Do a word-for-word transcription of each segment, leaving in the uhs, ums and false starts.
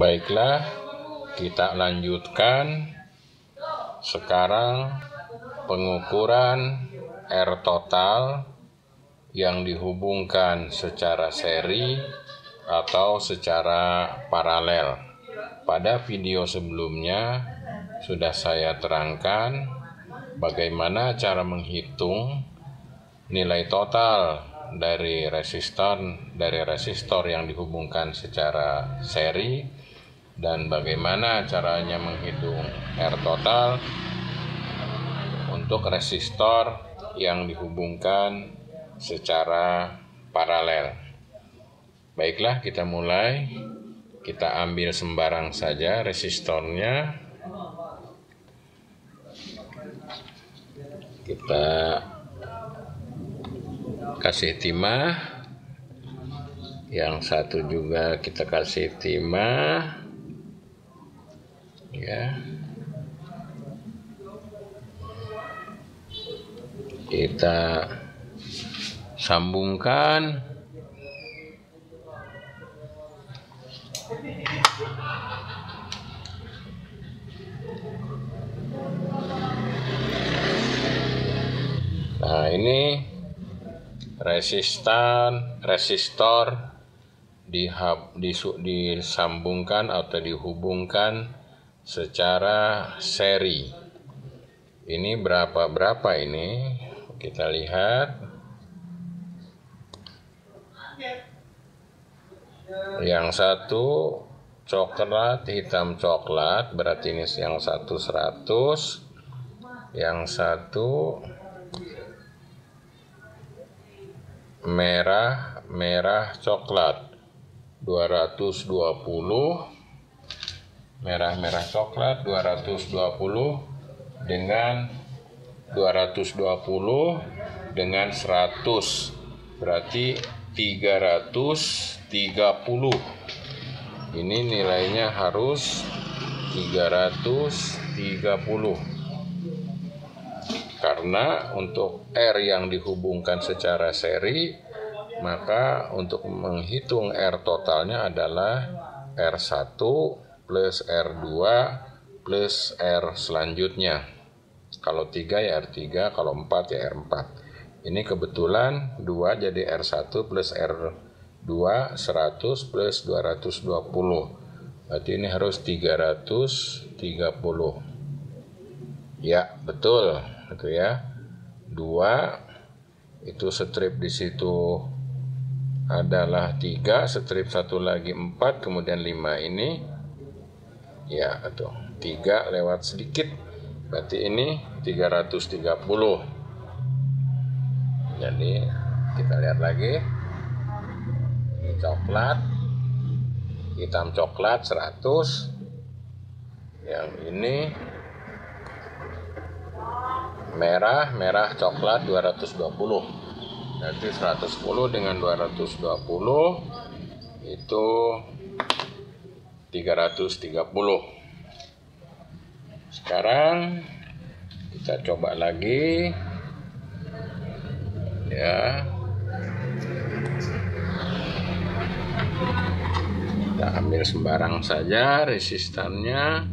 Baiklah, kita lanjutkan sekarang pengukuran R total yang dihubungkan secara seri atau secara paralel. Pada video sebelumnya sudah saya terangkan bagaimana cara menghitung nilai total dari resistor dari resistor yang dihubungkan secara seri dan bagaimana caranya menghitung R total untuk resistor yang dihubungkan secara paralel. Baiklah, kita mulai. Kita ambil sembarang saja resistornya. Kita kasih timah. Yang satu juga kita kasih timah. Ya. Kita sambungkan. Nah, ini resistan resistor dihab, disu, disambungkan atau dihubungkan secara seri. Ini berapa-berapa ini? Kita lihat. Yang satu coklat, hitam coklat, berarti ini yang satu seratus. Yang satu merah, merah coklat dua ratus dua puluh. Merah-merah coklat dua ratus dua puluh dengan dua ratus dua puluh dengan seratus, berarti tiga ratus tiga puluh. Ini nilainya harus tiga ratus tiga puluh. Karena untuk R yang dihubungkan secara seri, maka untuk menghitung R totalnya adalah R satu plus R dua plus R selanjutnya. Kalau tiga ya R tiga, kalau empat ya R empat. Ini kebetulan dua jadi R satu plus R dua seratus plus dua ratus dua puluh. Berarti ini harus tiga ratus tiga puluh. Ya, betul. Itu ya. dua itu strip di situ adalah tiga, strip satu lagi empat, kemudian lima ini. Ya, itu tiga lewat sedikit. Berarti ini tiga ratus tiga puluh. Jadi kita lihat lagi. Ini coklat, hitam coklat seratus. Yang ini merah, merah coklat dua ratus dua puluh. Berarti seratus sepuluh dengan dua ratus dua puluh itu tiga ratus tiga puluh. Sekarang kita coba lagi. Ya. Kita ambil sembarang saja resistannya.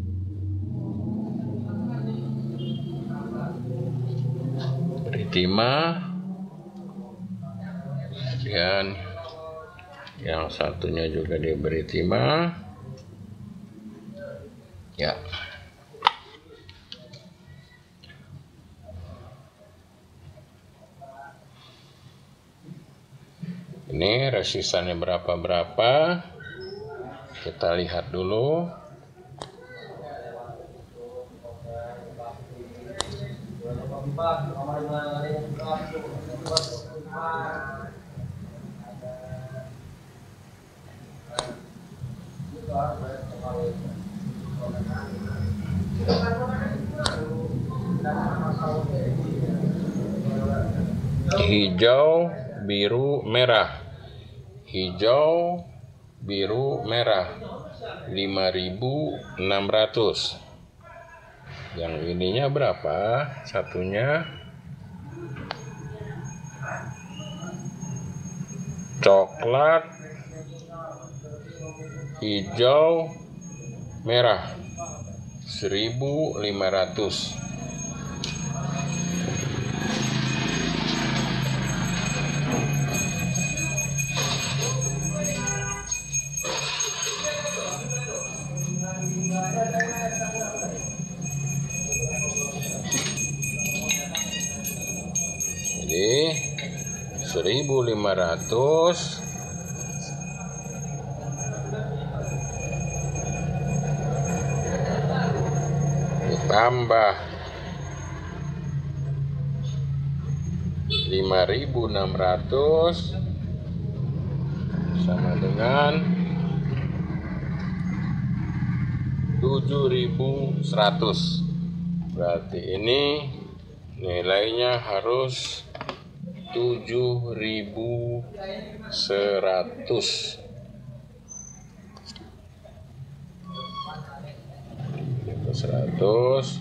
Beri timah. Dan yang satunya juga diberi timah. Ya. Ini resistannya berapa-berapa? Kita lihat dulu. Hijau, biru, merah. Hijau, biru, merah. lima ribu enam ratus. Yang ininya berapa? Satunya coklat, hijau, merah seribu lima ratus. Jadi seribu lima ratus ditambah lima ribu enam ratus sama dengan tujuh ribu seratus. Berarti ini nilainya harus tujuh ribu seratus. seratus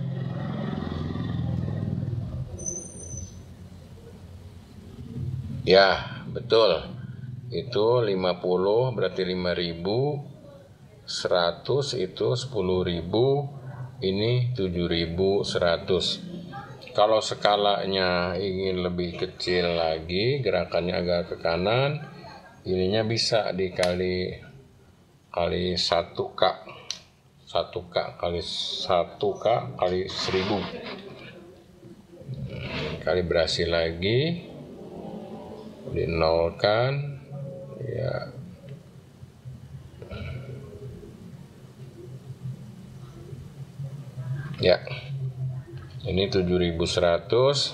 ya, betul. Itu lima puluh berarti lima ribu, seratus itu sepuluh ribu, ini tujuh ribu seratus. Kalau skalanya ingin lebih kecil lagi, gerakannya agak ke kanan, ininya bisa dikali kali satu K. satu K kali satu K kali seribu. Kalibrasi lagi. Dinolkan. Ya. Ya. Ini tujuh ribu seratus.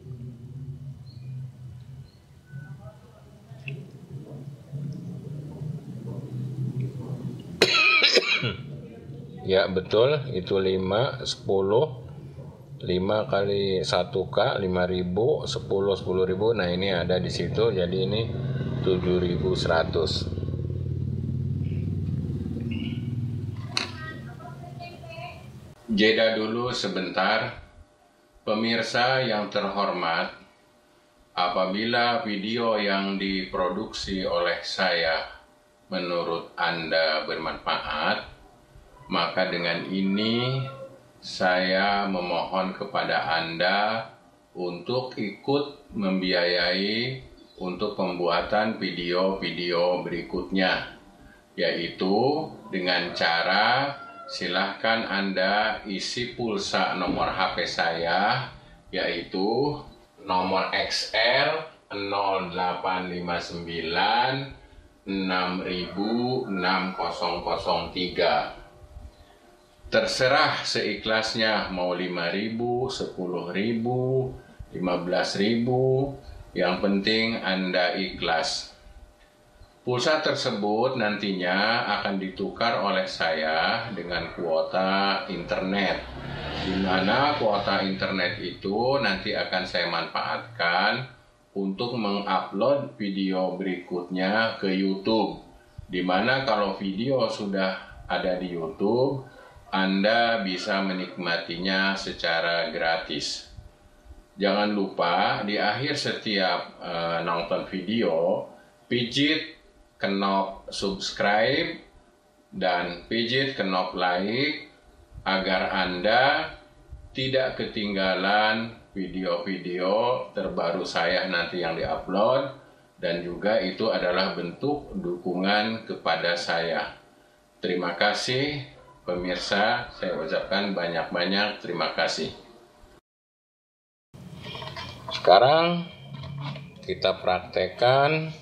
Ya, betul. Itu lima, sepuluh. lima kali satu K, lima ribu, sepuluh, sepuluh ribu. Nah, ini ada di situ. Jadi ini tujuh ribu seratus. Jeda dulu sebentar. Pemirsa yang terhormat, apabila video yang diproduksi oleh saya menurut Anda bermanfaat, maka dengan ini saya memohon kepada Anda untuk ikut membiayai untuk pembuatan video-video berikutnya, yaitu dengan cara silahkan Anda isi pulsa nomor H P saya, yaitu nomor X L nol delapan lima sembilan enam enam nol nol tiga. Terserah seikhlasnya, mau lima ribu, sepuluh ribu, lima belas ribu, yang penting Anda ikhlas. Pulsa tersebut nantinya akan ditukar oleh saya dengan kuota internet, di mana kuota internet itu nanti akan saya manfaatkan untuk mengupload video berikutnya ke YouTube. Di mana kalau video sudah ada di YouTube, Anda bisa menikmatinya secara gratis. Jangan lupa di akhir setiap uh, nonton video, pijit knop subscribe dan pijit knop like agar Anda tidak ketinggalan video-video terbaru saya nanti yang diupload, dan juga itu adalah bentuk dukungan kepada saya. Terima kasih pemirsa, saya ucapkan banyak-banyak terima kasih. Sekarang kita praktekkan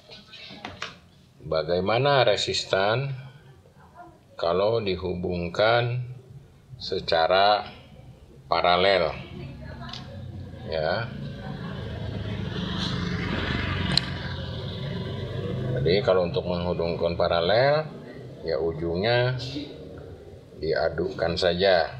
bagaimana resistan kalau dihubungkan secara paralel, ya. Jadi kalau untuk menghubungkan paralel, ya ujungnya diadukkan saja.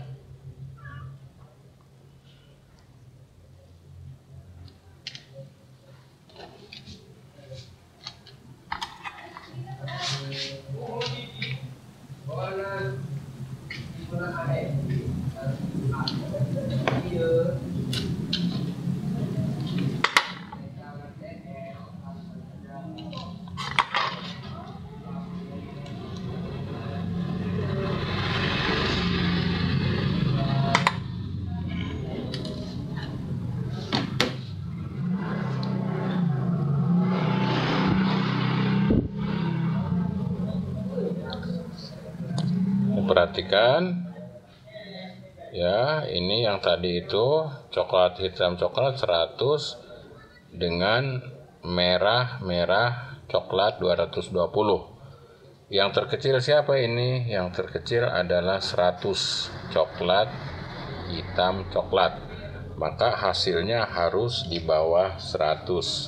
perhatikan ya, ini yang tadi itu coklat hitam coklat seratus dengan merah merah coklat dua ratus dua puluh. Yang terkecil siapa ini? Yang terkecil adalah seratus coklat hitam coklat. Maka hasilnya harus di bawah seratus.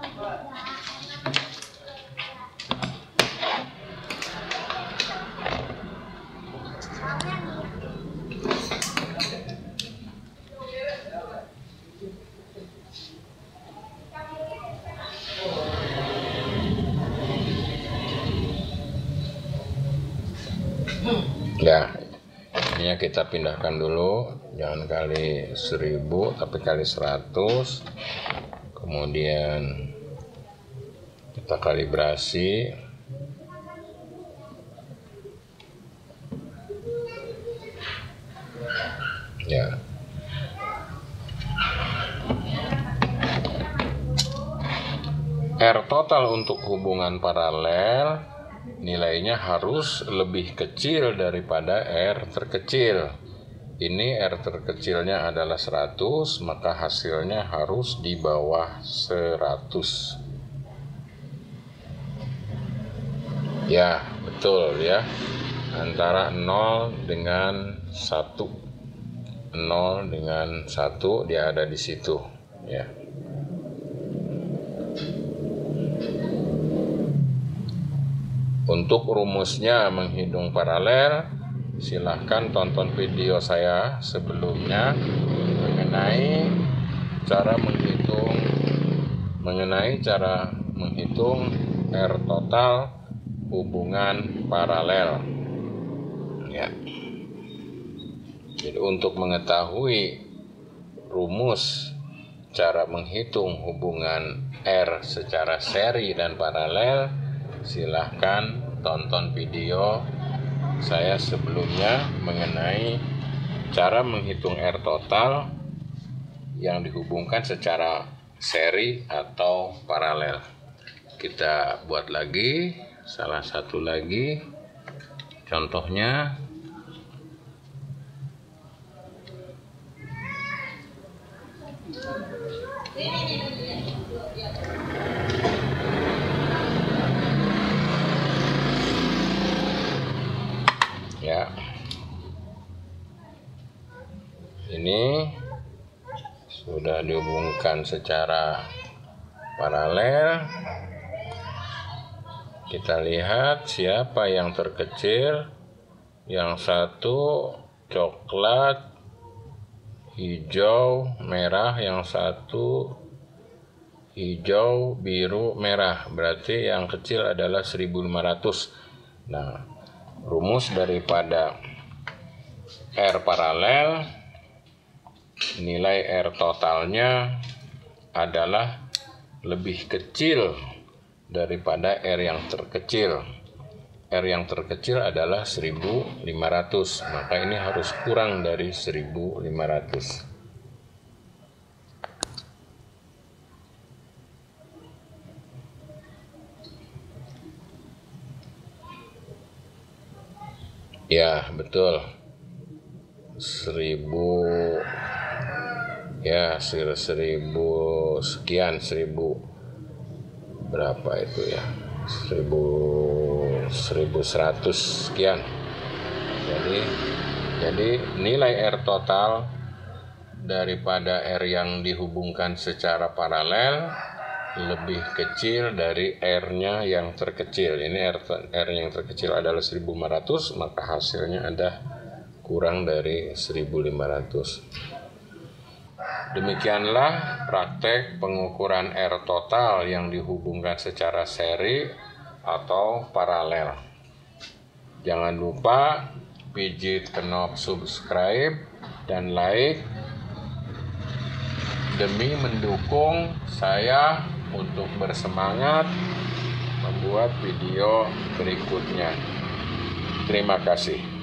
Ya, ini kita pindahkan dulu, jangan kali seribu tapi kali seratus. Kemudian kita kalibrasi. Ya. R total untuk hubungan paralel nilainya harus lebih kecil daripada R terkecil. Ini R terkecilnya adalah seratus, maka hasilnya harus di bawah seratus. Ya, betul ya. Antara nol dengan satu. nol dengan satu dia ada di situ, ya. Untuk rumusnya menghitung paralel, silahkan tonton video saya sebelumnya mengenai cara menghitung mengenai cara menghitung R total hubungan paralel. Ya. Jadi untuk mengetahui rumus cara menghitung hubungan R secara seri dan paralel, silahkan tonton video saya sebelumnya mengenai cara menghitung R total yang dihubungkan secara seri atau paralel. Kita buat lagi salah satu lagi contohnya. Ya, ini sudah dihubungkan secara paralel. Kita lihat siapa yang terkecil. Yang satu coklat, hijau, merah. Yang satu hijau, biru, merah. Berarti yang kecil adalah seribu lima ratus. Nah, rumus daripada R paralel, nilai R totalnya adalah lebih kecil daripada R yang terkecil. R yang terkecil adalah seribu lima ratus, maka ini harus kurang dari seribu lima ratus. Ya, betul. Seribu, ya, seribu sekian, seribu berapa itu ya? Seribu, seribu seratus sekian. Jadi, jadi nilai R total daripada R yang dihubungkan secara paralel lebih kecil dari R-nya yang terkecil. Ini R, R yang terkecil adalah seribu lima ratus, maka hasilnya ada kurang dari seribu lima ratus. Demikianlah praktek pengukuran R total yang dihubungkan secara seri atau paralel. Jangan lupa pijit knob subscribe dan like demi mendukung saya untuk bersemangat membuat video berikutnya. Terima kasih.